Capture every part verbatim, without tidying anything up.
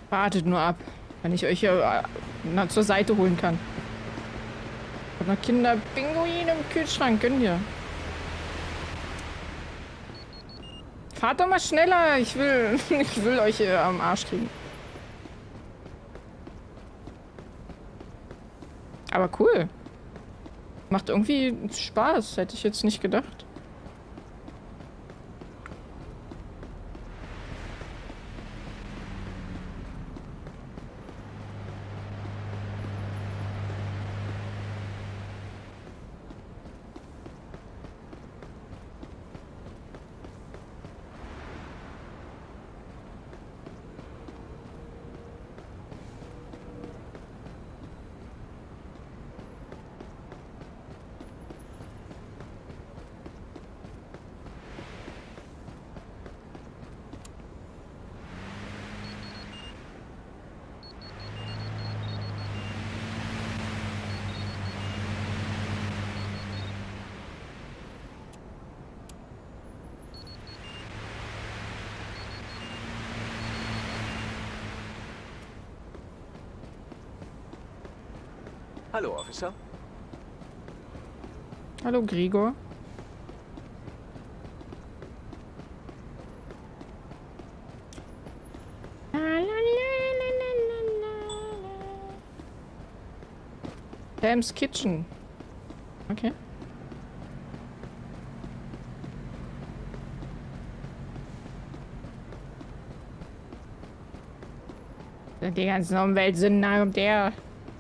Wartet nur ab, wenn ich euch hier äh, zur Seite holen kann. Ich hab noch Kinder-Pinguine im Kühlschrank, gönn dir. Fahrt doch mal schneller, ich will, ich will euch hier am Arsch kriegen. Aber cool. Macht irgendwie Spaß, hätte ich jetzt nicht gedacht. Hallo, Officer. Hallo, Gregor. Sam's Kitchen. Okay. Die ganzen Umweltsünder und der.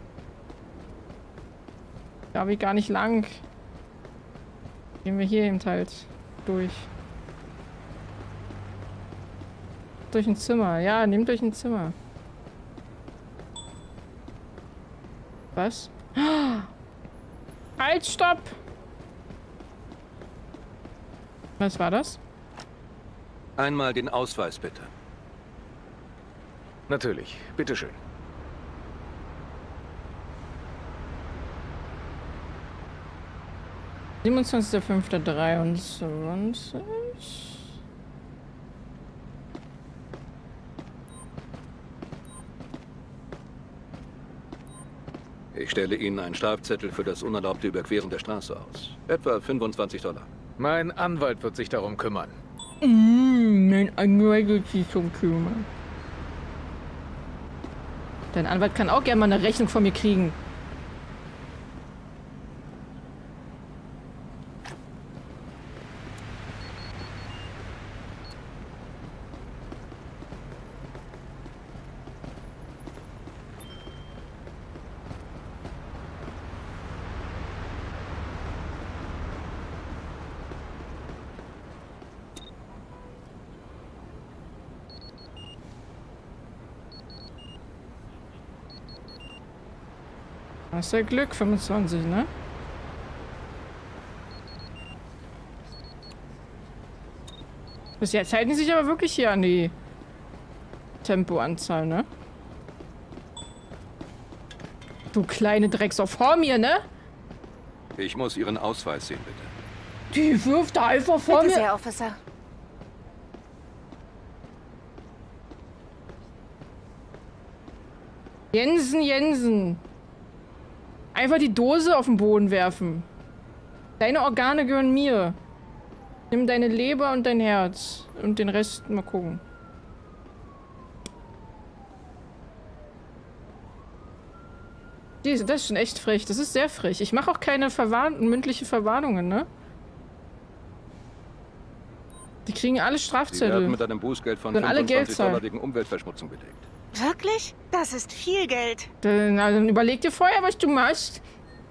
Glaube ich gar nicht lang. Gehen wir hier eben halt durch. Durch ein Zimmer. Ja, nehmt euch ein Zimmer. Was? Halt, stopp! Was war das? Einmal den Ausweis, bitte. Natürlich. Bitteschön. siebenundzwanzigster fünfter dreiundzwanzig. Ich stelle Ihnen einen Strafzettel für das unerlaubte Überqueren der Straße aus. Etwa fünfundzwanzig Dollar. Mein Anwalt wird sich darum kümmern. Mmh, mein Anwalt wird sich darum kümmern. Dein Anwalt kann auch gerne mal eine Rechnung von mir kriegen. Hast ja Glück, fünfundzwanzig, ne? Bis jetzt halten die sich aber wirklich hier an die Tempoanzahl, ne? Du kleine Drecksau vor mir, ne? Ich muss Ihren Ausweis sehen, bitte. Die wirft da einfach vor Bitte mir. sehr, Officer. Jensen, Jensen. Einfach die Dose auf den Boden werfen. Deine Organe gehören mir. Nimm deine Leber und dein Herz. Und den Rest mal gucken. Die, das ist schon echt frech. Das ist sehr frech. Ich mache auch keine Verwarn mündliche Verwarnungen, ne? Die kriegen alle Sie Strafzettel. werden mit einem Bußgeld von Können alle Geld fünfundzwanzig zahlen. Dollar wegen Umweltverschmutzung belegt. Wirklich? Das ist viel Geld. Dann, na, dann überleg dir vorher, was du machst.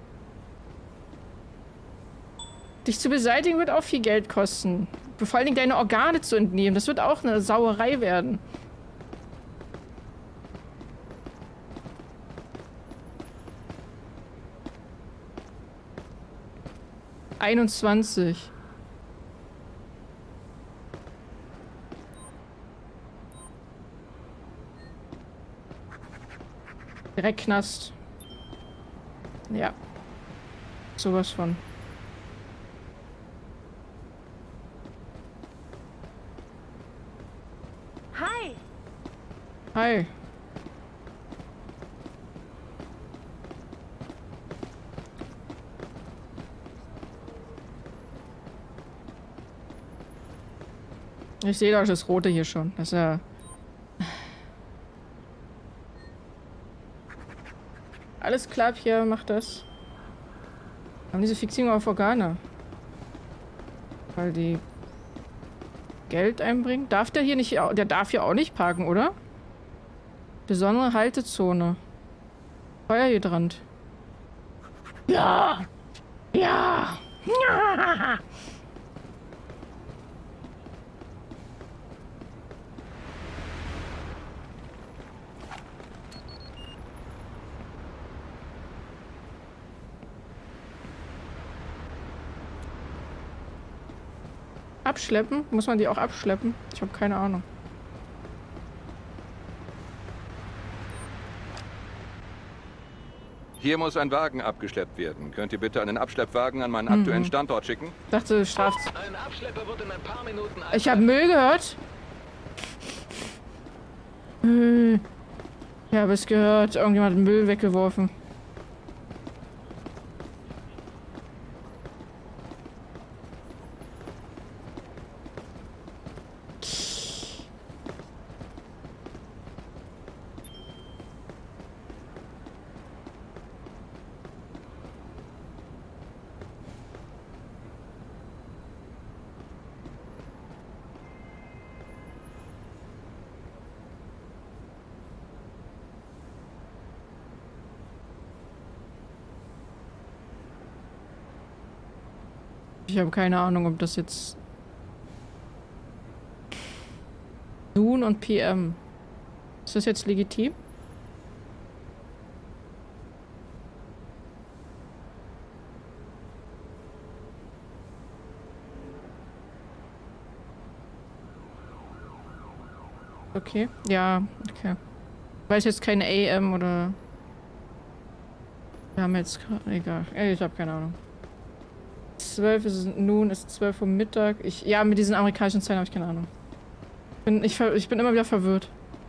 Dich zu beseitigen wird auch viel Geld kosten. Vor allen Dingen deine Organe zu entnehmen. Das wird auch eine Sauerei werden. einundzwanzig. Direkt Knast. Ja. Sowas von. Hi. Hi. Ich sehe doch das Rote hier schon. Das ist ja... Alles klar, hier, mach das. Haben diese Fixierung auf Organe. Weil die Geld einbringen. Darf der hier nicht... Der darf hier auch nicht parken, oder? Besondere Haltezone. Feuerhydrant. Ja! Ja! Ja! Abschleppen? Muss man die auch abschleppen? Ich habe keine Ahnung. Hier muss ein Wagen abgeschleppt werden. Könnt ihr bitte einen Abschleppwagen an meinen Mhm. aktuellen Standort schicken? Ich dachte, Straf... Ein Abschlepper wird in ein paar Minuten Ich habe Müll gehört. Hm. Ich habe es gehört. Irgendjemand hat Müll weggeworfen. Ich habe keine Ahnung, ob das jetzt... Noon und P M. Ist das jetzt legitim? Okay. Ja, okay. Weil es jetzt keine A M oder... Wir haben jetzt... Egal. Ich habe keine Ahnung. zwölf ist es, nun ist zwölf Uhr Mittag. Ich, ja, mit diesen amerikanischen Zahlen habe ich keine Ahnung. Bin, ich, ich bin immer wieder verwirrt.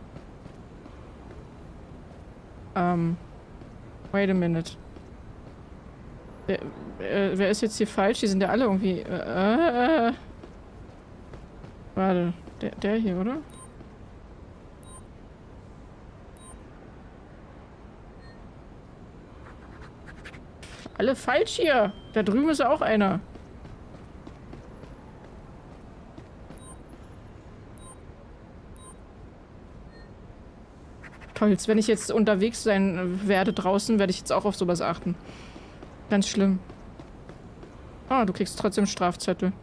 Ähm. Wait a minute. Wer, äh, wer ist jetzt hier falsch? Die sind ja alle irgendwie... Äh, äh, warte. Der, der hier, oder? Alle falsch hier. Da drüben ist auch einer. Toll, wenn ich jetzt unterwegs sein werde draußen, werde ich jetzt auch auf sowas achten. Ganz schlimm. Ah, du kriegst trotzdem Strafzettel.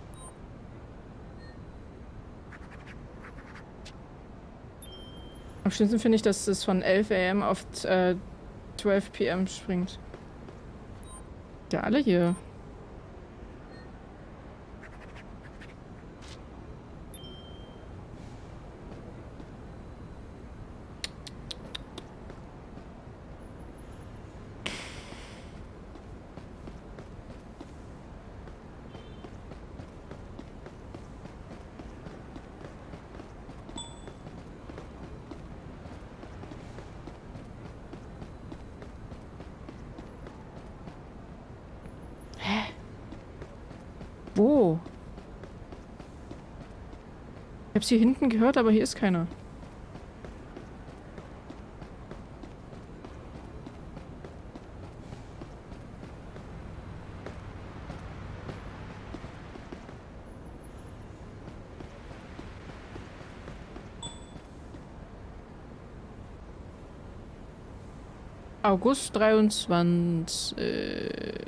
Am schlimmsten finde ich, dass es von elf A M auf äh, zwölf P M springt. Ja, alle hier. Wo? Ich hab's hier hinten gehört, aber hier ist keiner. August dreiundzwanzig.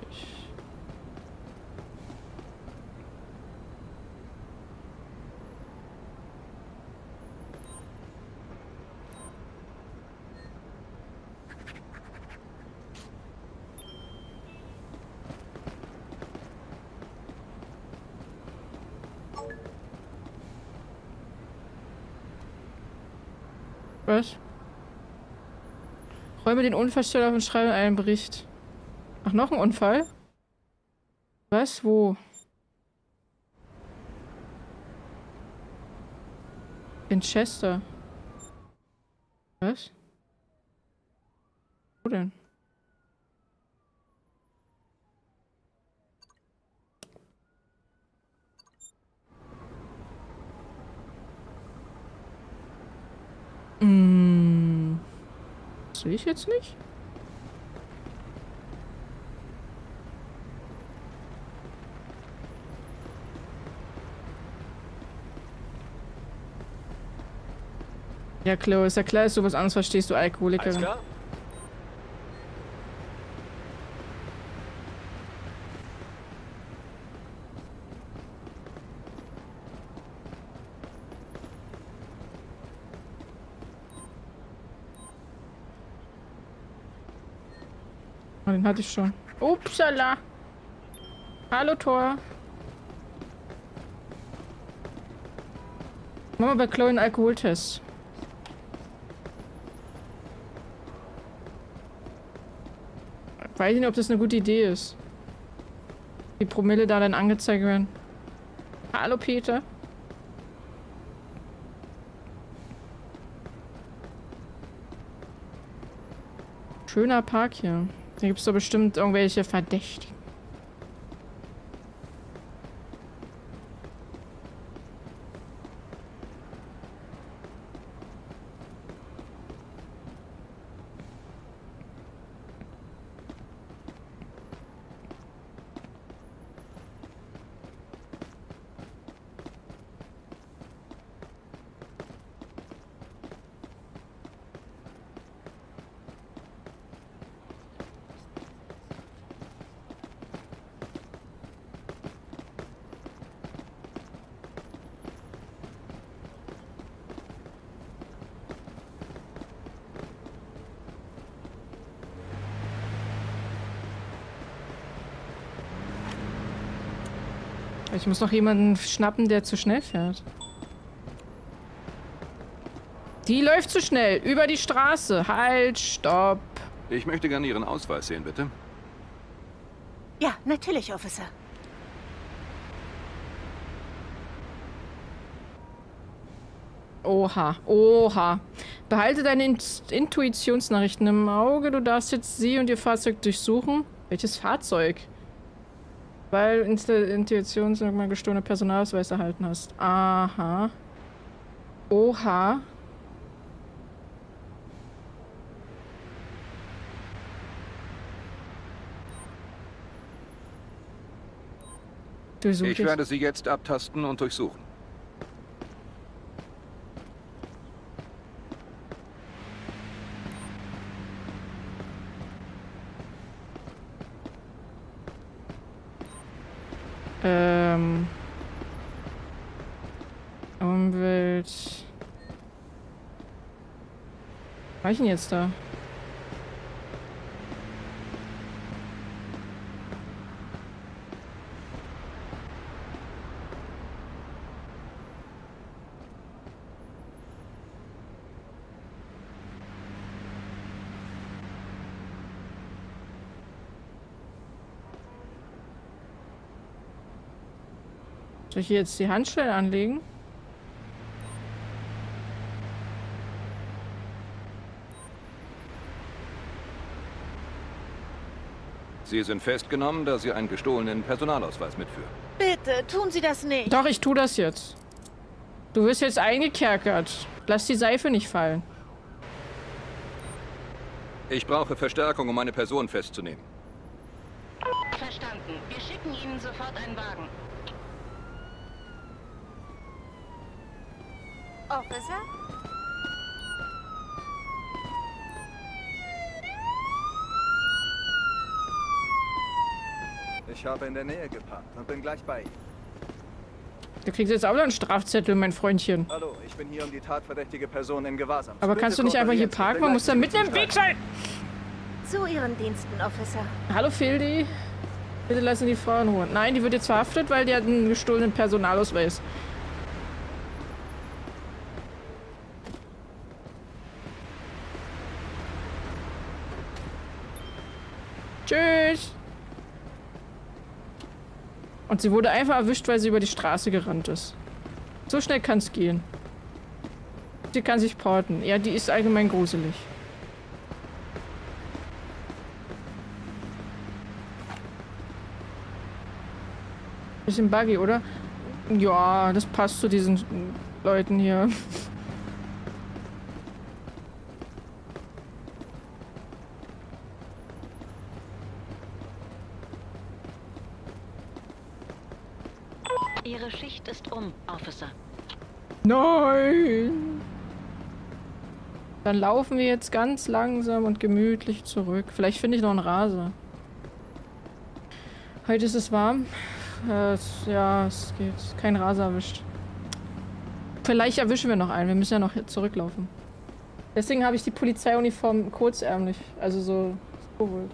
Was? Räume den Unfallstelle auf und schreibe einen Bericht. Ach, noch ein Unfall? Was? Wo? In Chester. Was? Wo denn? Hm. Das sehe ich jetzt nicht. Ja, Chloe, ist ja klar, dass du was anderes verstehst, du Alkoholikerin. Alles klar? Oh, den hatte ich schon. Upsala. Hallo, Tor. Machen wir bei Chloe einen Alkoholtest. Weiß ich nicht, ob das eine gute Idee ist. Die Promille da dann angezeigt werden. Hallo, Peter. Schöner Park hier. Da gibt es doch bestimmt irgendwelche Verdächtigen. Ich muss noch jemanden schnappen, der zu schnell fährt. Die läuft zu schnell. Über die Straße. Halt, stopp. Ich möchte gerne Ihren Ausweis sehen, bitte. Ja, natürlich, Officer. Oha, oha. Behalte deine In Intuitionsnachrichten im Auge. Du darfst jetzt sie und ihr Fahrzeug durchsuchen. Welches Fahrzeug? Weil Intuitions mal gestohlene Personalausweis erhalten hast. Aha. Oha. Ich werde Sie jetzt abtasten und durchsuchen. Ähm. Umwelt. Was war ich denn jetzt da? Soll ich hier jetzt die Handschellen anlegen? Sie sind festgenommen, da Sie einen gestohlenen Personalausweis mitführen. Bitte, tun Sie das nicht. Doch, ich tu das jetzt. Du wirst jetzt eingekerkert. Lass die Seife nicht fallen. Ich brauche Verstärkung, um meine Person festzunehmen. Verstanden. Wir schicken Ihnen sofort einen Wagen. Officer? Ich habe in der Nähe geparkt und bin gleich bei Ihnen. Du kriegst jetzt auch noch einen Strafzettel, mein Freundchen. Hallo, ich bin hier, um die tatverdächtige Person in Gewahrsam zu Aber nehmen. kannst du nicht einfach hier parken? Man muss da mitten im Weg sein. Zu Ihren Diensten, Officer. Hallo, Fildi. Bitte lassen die Frau in Ruhe. Nein, die wird jetzt verhaftet, weil die hat einen gestohlenen Personalausweis. Tschüss. Und sie wurde einfach erwischt, weil sie über die Straße gerannt ist. So schnell kann es gehen. Sie kann sich porten. Ja, die ist allgemein gruselig. Bisschen buggy, oder? Ja, das passt zu diesen Leuten hier. Ihre Schicht ist um, Officer. Nein! Dann laufen wir jetzt ganz langsam und gemütlich zurück. Vielleicht finde ich noch einen Raser. Heute ist es warm. Äh, es, ja, es geht. Kein Raser erwischt. Vielleicht erwischen wir noch einen. Wir müssen ja noch zurücklaufen. Deswegen habe ich die Polizeiuniform kurzärmlich. Also so geholt.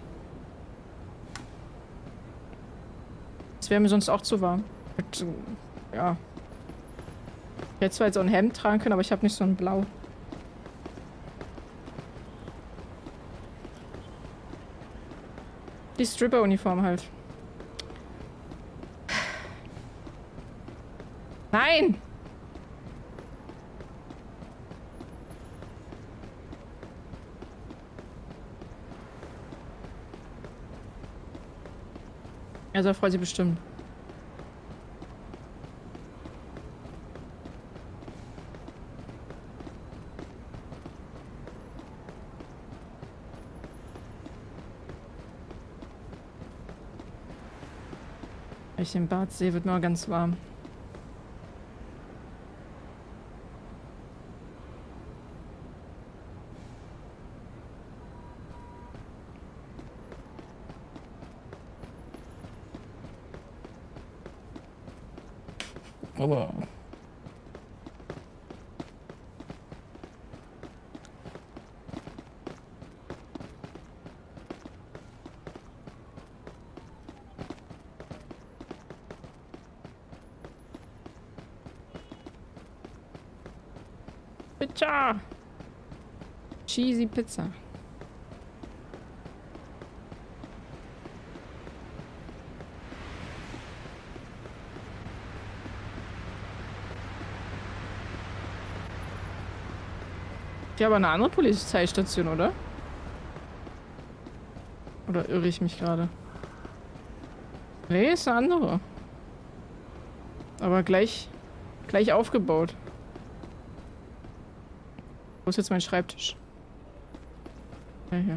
Es wäre mir sonst auch zu warm. Und, ja. Ich hätte zwar jetzt auch ein Hemd tragen können, aber ich habe nicht so ein Blau. Die Stripper-Uniform halt. Nein! Also freut sich bestimmt. Wenn ich den Bart sehe, wird mir auch ganz warm. Aber... Pizza! Cheesy Pizza. Ja, aber eine andere Polizeistation, oder? Oder irre ich mich gerade? Nee, ist eine andere. Aber gleich, gleich aufgebaut. Wo ist jetzt mein Schreibtisch? Ja, hier.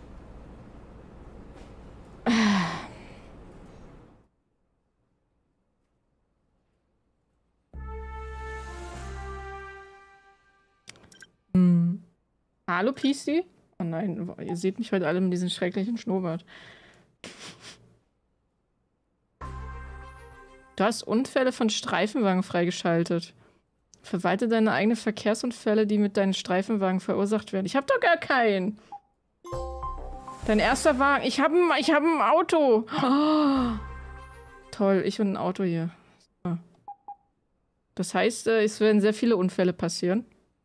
Hm. Hallo, P C? Oh nein, ihr seht mich heute alle mit diesem schrecklichen Schnurrbart. Du hast Unfälle von Streifenwagen freigeschaltet. Verwalte deine eigenen Verkehrsunfälle, die mit deinen Streifenwagen verursacht werden. Ich hab doch gar keinen. Dein erster Wagen. Ich hab ein, ich hab ein Auto. Oh. Toll, ich und ein Auto hier. So. Das heißt, es werden sehr viele Unfälle passieren.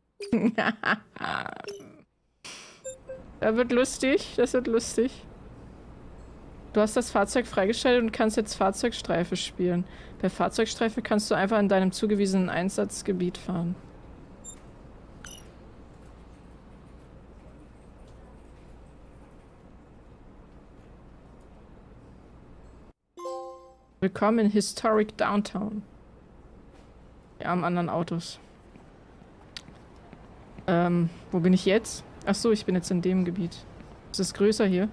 Das wird lustig. Das wird lustig. Du hast das Fahrzeug freigeschaltet und kannst jetzt Fahrzeugstreife spielen. Bei Fahrzeugstreife kannst du einfach in deinem zugewiesenen Einsatzgebiet fahren. Willkommen in Historic Downtown. Die armen anderen Autos. Ähm, wo bin ich jetzt? Ach so, ich bin jetzt in dem Gebiet. Ist es größer hier?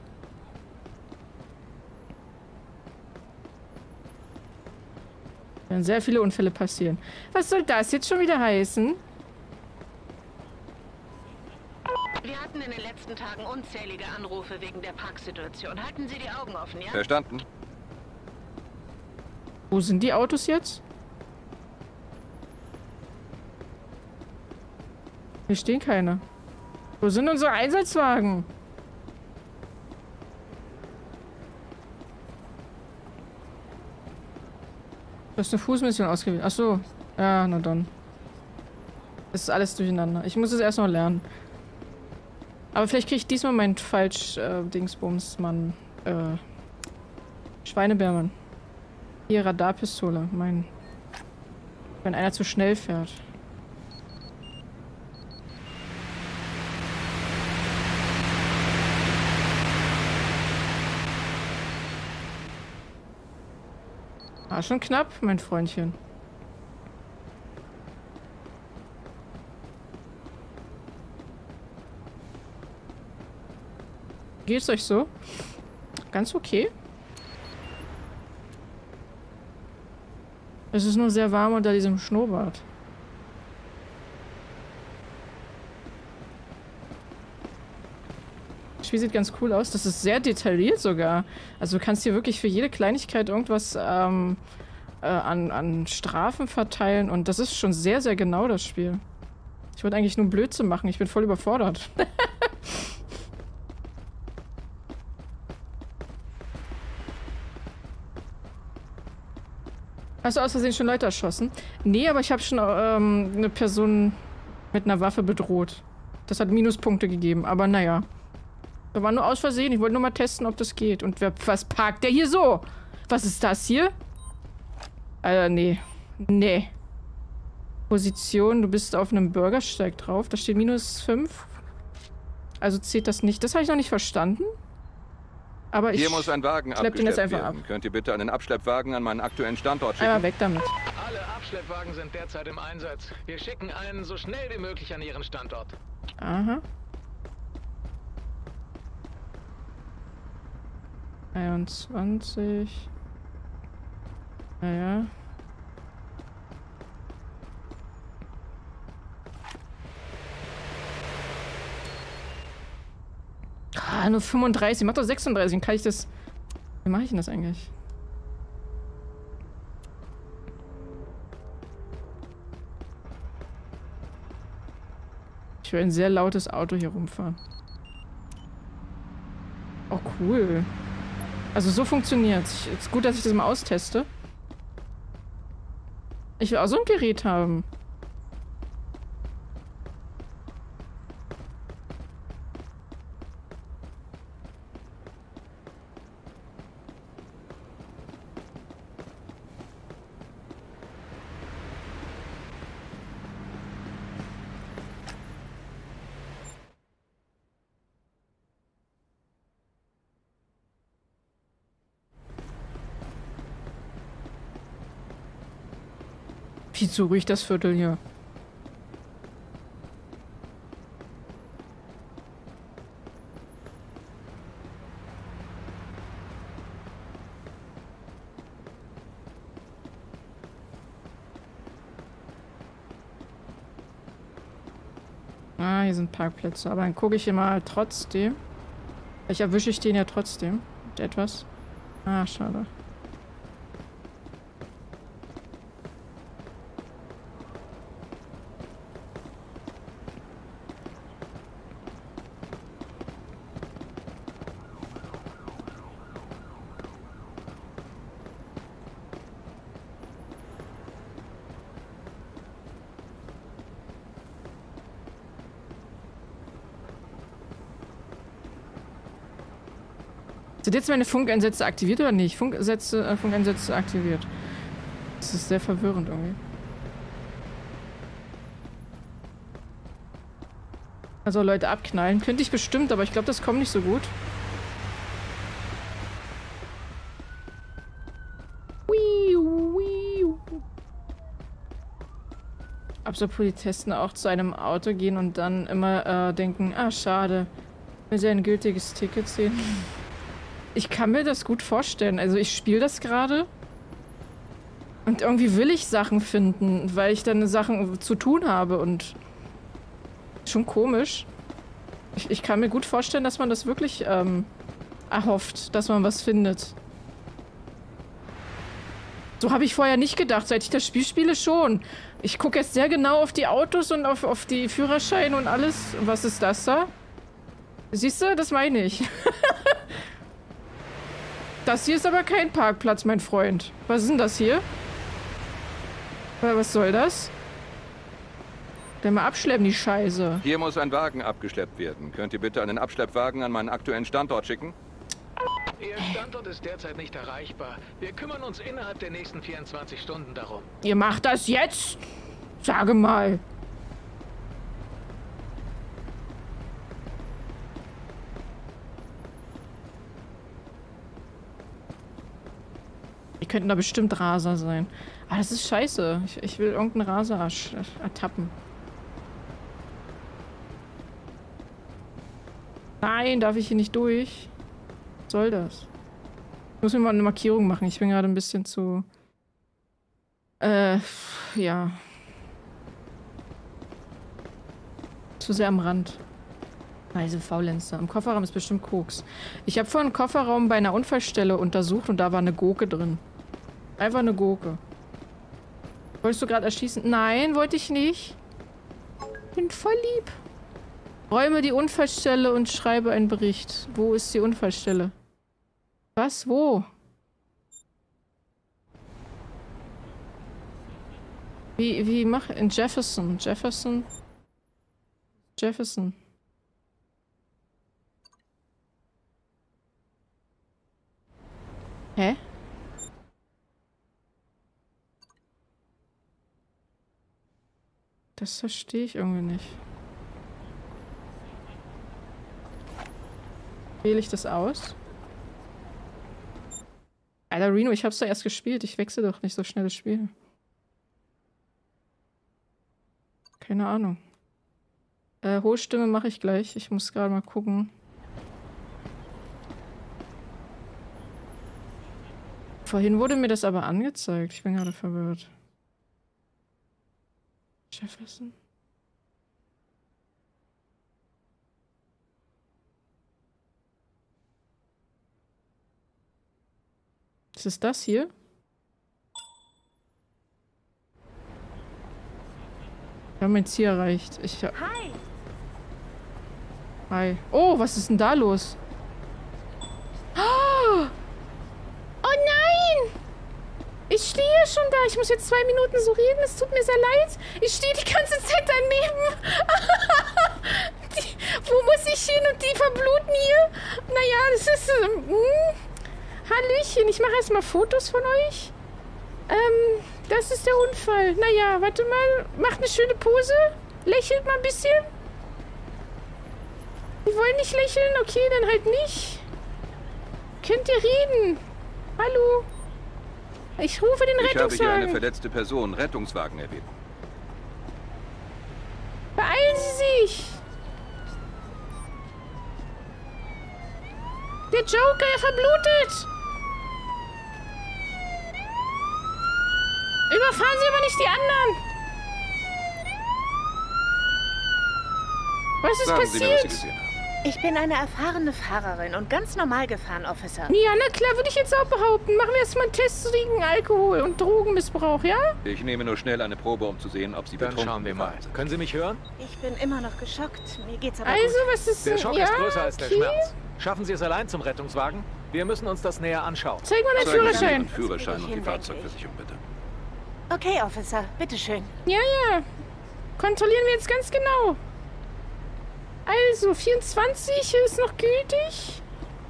Werden sehr viele Unfälle passieren. Was soll das jetzt schon wieder heißen? Wir hatten in den letzten Tagen unzählige Anrufe wegen der Parksituation. Halten Sie die Augen offen, ja? Verstanden. Wo sind die Autos jetzt? Hier stehen keine. Wo sind unsere Einsatzwagen? Du hast eine Fußmission ausgewählt. Ach so. Ja, na dann. Das ist alles durcheinander. Ich muss es erst noch lernen. Aber vielleicht kriege ich diesmal meinen falsch äh, Dingsbums, Mann. Äh, Schweinebärmann. Hier, Radarpistole. Mein. Wenn einer zu schnell fährt. War schon knapp, mein Freundchen. Geht's euch so? Ganz okay. Es ist nur sehr warm unter diesem Schnurrbart. Das Spiel sieht ganz cool aus. Das ist sehr detailliert sogar. Also du kannst hier wirklich für jede Kleinigkeit irgendwas ähm, äh, an, an Strafen verteilen. Und das ist schon sehr, sehr genau, das Spiel. Ich wollte eigentlich nur Blödsinn machen. Ich bin voll überfordert. Hast du aus Versehen schon Leute erschossen? Nee, aber ich habe schon ähm, eine Person mit einer Waffe bedroht. Das hat Minuspunkte gegeben, aber naja. Da war nur aus Versehen. Ich wollte nur mal testen, ob das geht. Und wer, was parkt der hier so? Was ist das hier? Äh, nee. Nee. Position, du bist auf einem Bürgersteig drauf. Da steht minus fünf. Also zählt das nicht. Das habe ich noch nicht verstanden. Aber ich Hier muss ein Wagen schlepp den jetzt abgeschleppt einfach werden. ab. Könnt ihr bitte einen Abschleppwagen an meinen aktuellen Standort schicken? Einmal weg damit. Alle Abschleppwagen sind derzeit im Einsatz. Wir schicken einen so schnell wie möglich an Ihren Standort. Aha. einundzwanzig. Naja. Ah, nur fünfunddreißig. Mach doch sechsunddreißig. Dann kann ich das... Wie mache ich denn das eigentlich? Ich will ein sehr lautes Auto hier rumfahren. Oh, cool. Also so funktioniert's. Ist gut, dass ich das mal austeste. Ich will auch so ein Gerät haben. Viel zu ruhig, das Viertel hier. Ah, hier sind Parkplätze. Aber dann gucke ich hier mal trotzdem. Vielleicht erwische ich den ja trotzdem. Mit etwas. Ah, schade. Sind jetzt meine Funkeinsätze aktiviert oder nicht? Funksätze, äh, Funkeinsätze aktiviert. Das ist sehr verwirrend irgendwie. Also Leute abknallen. Könnte ich bestimmt, aber ich glaube, das kommt nicht so gut. Ob so Polizisten auch zu einem Auto gehen und dann immer äh, denken, ah, schade, will sie ein gültiges Ticket sehen. Ich kann mir das gut vorstellen. Also ich spiele das gerade und irgendwie will ich Sachen finden, weil ich dann Sachen zu tun habe und schon komisch. Ich, ich kann mir gut vorstellen, dass man das wirklich ähm, erhofft, dass man was findet. So habe ich vorher nicht gedacht, seit ich das Spiel spiele schon. Ich gucke jetzt sehr genau auf die Autos und auf, auf die Führerscheine und alles. Was ist das da? Siehst du, das meine ich. Das hier ist aber kein Parkplatz, mein Freund. Was ist denn das hier? Was soll das? Dann mal abschleppen, die Scheiße. Hier muss ein Wagen abgeschleppt werden. Könnt ihr bitte einen Abschleppwagen an meinen aktuellen Standort schicken? Ihr Standort ist derzeit nicht erreichbar. Wir kümmern uns innerhalb der nächsten vierundzwanzig Stunden darum. Ihr macht das jetzt? Sage mal. Die könnten da bestimmt Raser sein. Aber das ist scheiße. Ich, ich will irgendeinen Raser ertappen. Nein, darf ich hier nicht durch? Was soll das? Ich muss mir mal eine Markierung machen. Ich bin gerade ein bisschen zu Äh, ja. Zu sehr am Rand. Also Faulenzer. Im Kofferraum ist bestimmt Koks. Ich habe vorhin einen Kofferraum bei einer Unfallstelle untersucht und da war eine Gurke drin. Einfach eine Gurke. Wolltest du gerade erschießen? Nein, wollte ich nicht. Bin voll lieb. Räume die Unfallstelle und schreibe einen Bericht. Wo ist die Unfallstelle? Was? Wo? Wie, wie mach... In Jefferson. Jefferson. Jefferson. Hä? Das verstehe ich irgendwie nicht. Wähle ich das aus? Alter, Reno, ich hab's doch erst gespielt. Ich wechsle doch nicht so schnell das Spiel. Keine Ahnung. Äh, hohe Stimme mache ich gleich. Ich muss gerade mal gucken. Vorhin wurde mir das aber angezeigt. Ich bin gerade verwirrt. Jefferson? Ist es das hier? Wir haben mein Ziel erreicht. Ich hab... Hi. Hi. Oh, was ist denn da los? Oh, oh nein! Ich stehe schon da. Ich muss jetzt zwei Minuten so reden. Es tut mir sehr leid. Ich stehe die ganze Zeit daneben. die, wo muss ich hin? Und die verbluten hier? Naja, das ist... Ähm, mh. Hallöchen, ich mache erstmal Fotos von euch. Ähm, das ist der Unfall. Naja, warte mal. Macht eine schöne Pose. Lächelt mal ein bisschen. Die wollen nicht lächeln? Okay, dann halt nicht. Könnt ihr reden? Hallo? Ich rufe den Ich habe hier eine Rettungswagen. verletzte Person. Rettungswagen erbeten. Beeilen Sie sich. Der Joker, er verblutet. Überfahren Sie aber nicht die anderen. Was ist Sagen Sie mir, was Sie passiert? gesehen haben. Ich bin eine erfahrene Fahrerin und ganz normal gefahren, Officer. Ja, na klar, würde ich jetzt auch behaupten. Machen wir erstmal einen Test gegen Alkohol- und Drogenmissbrauch, ja? Ich nehme nur schnell eine Probe, um zu sehen, ob Sie Dann betrunken schauen wir mal. gefahren sind. Können Sie mich hören? Ich bin immer noch geschockt. Mir geht's aber Also, gut. was ist Der denn? Schock Ja, ist größer als der okay. Schmerz. Schaffen Sie es allein zum Rettungswagen? Wir müssen uns das näher anschauen. Zeig mal deinen Zeigen Sie mir Führerschein. Ihren Führerschein und die Hin, Fahrzeugversicherung, bitte. Okay, Officer, bitteschön. Ja, ja. Kontrollieren wir jetzt ganz genau. Also, vierundzwanzig ist noch gültig.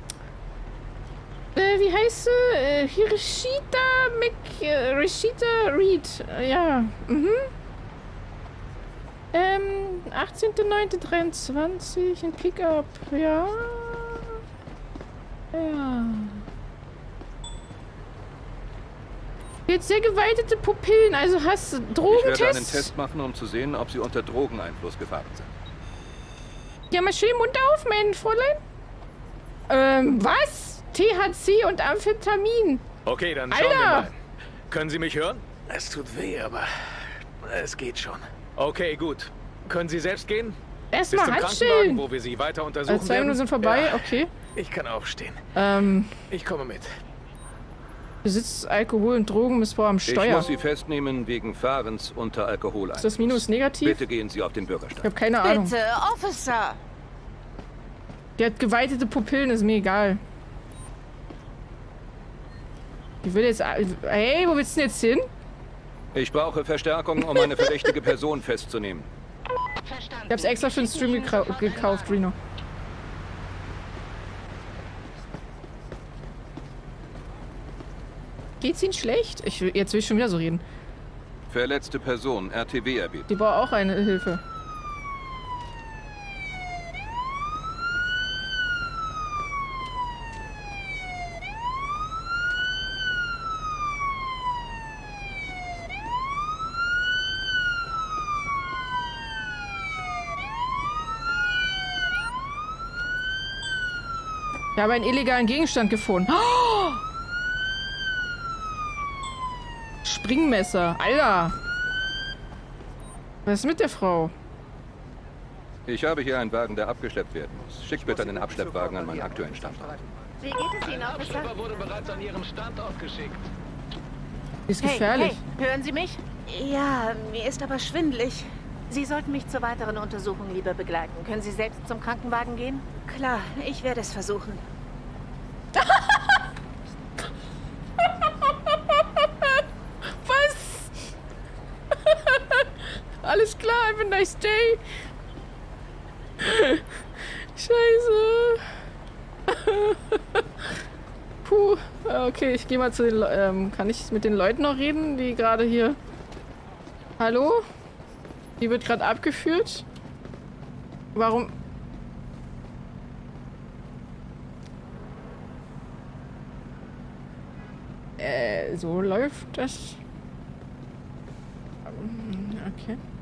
Äh, wie heißt sie? Äh, Hirshita Mc... Äh, Rishita Reed. Äh, ja, mhm. Ähm, achtzehnter neunter dreiundzwanzig, ein Pickup. Ja. Ja. Jetzt sehr geweitete Pupillen, also hast du Ich werde einen Drogentest? Test machen, um zu sehen, ob Sie unter Drogeneinfluss gefahren sind. Ja, mal schön den Mund auf, mein Fräulein. Ähm, was? T H C und Amphetamin. Okay, dann schauen Alter! wir mal. Können Sie mich hören? Es tut weh, aber es geht schon. Okay, gut. Können Sie selbst gehen? Bis Erstmal zum Krankenwagen, Handschellen. wo wir Sie weiter untersuchen Äh, zwei Minuten werden? sind vorbei, Ja, okay. ich kann aufstehen. Ähm, Ich komme mit. Besitz Alkohol- und Drogenmissbrauch am Ich Steuer. muss Sie festnehmen wegen Fahrens unter Alkoholeinfluss. Ist das Minus negativ? Bitte gehen Sie auf den Ich Bürgersteig. habe keine Ahnung. Bitte, Officer. Die hat geweitete Pupillen, ist mir egal. Ich will jetzt... Hey, wo willst du denn jetzt hin? Ich brauche Verstärkung, um eine verdächtige Person festzunehmen. Verstanden. Ich hab's extra für den Stream gekau gekauft, Reno. Geht's Ihnen schlecht? Ich will, jetzt will ich schon wieder so reden. Verletzte Person, R T W erbeten. Die braucht auch eine Hilfe. Ich habe einen illegalen Gegenstand gefunden. Oh! Springmesser. Alter! Was ist mit der Frau? Ich habe hier einen Wagen, der abgeschleppt werden muss. Schickt bitte einen Abschleppwagen an meinen aktuellen Standort. Wie geht es Ihnen, Der Officer? Abschlepper wurde bereits an Ihren Standort geschickt. Die ist Hey, gefährlich. hey, hören Sie mich? Ja, mir ist aber schwindelig. Sie sollten mich zur weiteren Untersuchung lieber begleiten. Können Sie selbst zum Krankenwagen gehen? Klar, ich werde es versuchen. Was? Alles klar, have a nice day. Scheiße. Puh. Okay, ich gehe mal zu den Le ähm, kann ich mit den Leuten noch reden, die gerade hier... Hallo? Die wird gerade abgeführt. Warum... Äh, so läuft das. Okay.